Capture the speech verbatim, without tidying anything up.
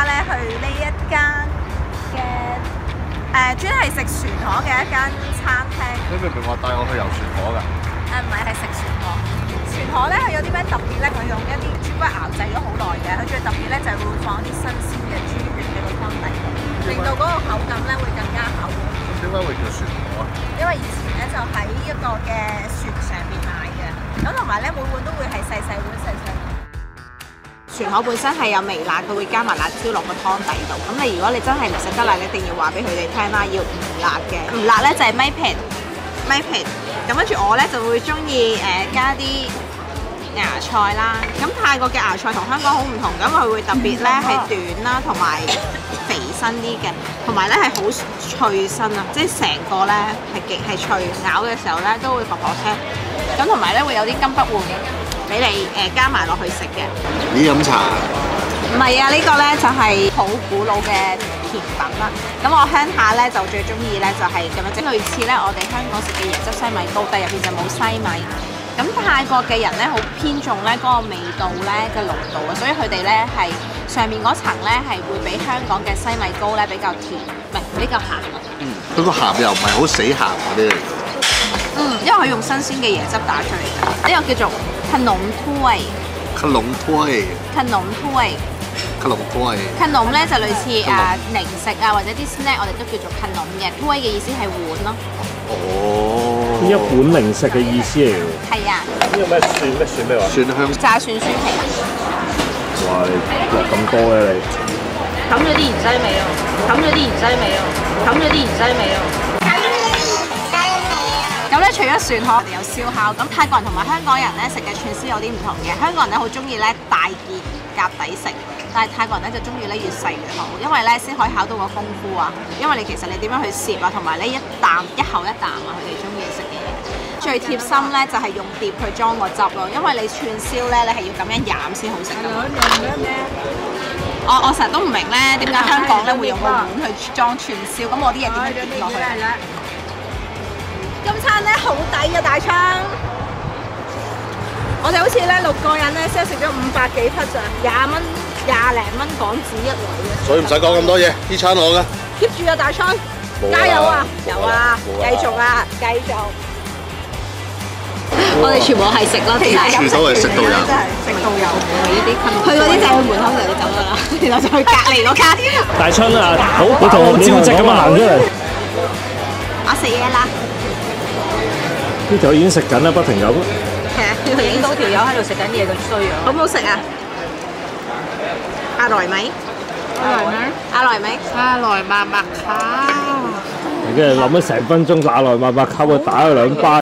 咧去呢一間嘅誒專係食船河嘅一間餐廳。 你明唔明話帶我去遊船河㗎？ 誒唔係，係食船河。船河咧佢有啲咩特別咧？佢用一啲豬骨熬製咗好耐嘅，佢最特別咧就係會放一啲新鮮嘅豬血喺個湯底度，令到嗰個口感咧會更加厚。 點解會叫船河啊？ 因為以前咧就喺一個嘅船上邊賣嘅，咁同埋咧每碗都會係細細碗細細碗。船河本身係有微辣，佢會加埋辣椒落個湯底度。咁你如果你真係唔食得辣，你一定要話俾佢哋聽啦，要唔辣嘅。唔辣咧就係咪皮咪皮。咁跟住我咧就會中意誒加啲芽菜啦。咁泰國嘅芽菜同香港好唔同，咁佢會特別咧係短啦，同埋肥身啲嘅，同埋咧係好脆身啊，即係成個咧係極係脆，咬嘅時候咧都會薄薄聲。咁同埋咧會有啲金不換俾你誒加埋落去食嘅。 你飲茶？ 唔係啊，呢個咧就係好古老嘅甜品啦。咁我鄉下咧就最中意咧就係咁樣整，類似咧我哋香港食嘅椰汁西米糕，但入邊就冇西米。咁泰國嘅人咧好偏重咧嗰個味道咧嘅濃度啊，所以佢哋咧係上面嗰層咧係會比香港嘅西米糕咧比較甜，唔係比較鹹啊。 嗯，佢個鹹又唔係好死鹹嗰啲嚟嘅。 嗯，因為佢用新鮮嘅椰汁打出嚟嘅，呢個叫做克隆推。 克隆推。 克隆推。 克隆推。 克隆咧就類似誒零食啊，或者啲 snack，我哋都叫做克隆嘅。推嘅意思係碗咯。 哦。 一碗零食嘅意思嚟㗎。 係啊。 呢個咩蒜咩蒜咩話？ 蒜香。 炸蒜酥皮。 哇！你落咁多嘅你。 冚咗啲芫茜味啊！冚咗啲芫茜味啊！冚咗啲芫茜味啊！ 咁咧，除咗船河，我哋有燒烤。咁泰國人同埋香港人咧食嘅串燒有啲唔同嘅。香港人咧好中意咧大件夾底食，但係泰國人咧就中意咧越細越好，因為咧先可以考到個功夫啊。因為你其實你點樣去攝啊，同埋呢一啖一口一啖啊，佢哋中意食嘅嘢。最貼心咧就係用碟去裝個汁咯，因為你串燒咧你係要咁樣飲先好食㗎嘛。我我成日都唔明咧點解香港咧會用個碗去裝串燒，咁我啲嘢點樣碟落去？今餐咧好抵嘅大昌，我哋好似咧六個人咧先食咗五百幾匹咋，廿蚊廿零蚊港紙一位嘅。 所以唔使講咁多嘢，呢餐我㗎。 keep 住啊大昌，加油啊！有啊，繼續啊，繼續。我哋全部係食咯，點解？ 廚手係食到有， 真係食到有。呢啲去嗰啲就去門口就走㗎啦，然後就去隔離嗰間。 大春啊，好，你同我招積咁行出嚟。 我食嘢啦。 呢條已經食緊啦，不停有。 係啊， 佢影到條友喺度食緊嘢咁衰樣。 好唔好食啊？阿來米？ 阿來咩？ 阿來米？ 阿來麥麥卡。 跟住諗咗成分鐘，打來麥麥溝啊，打咗兩巴。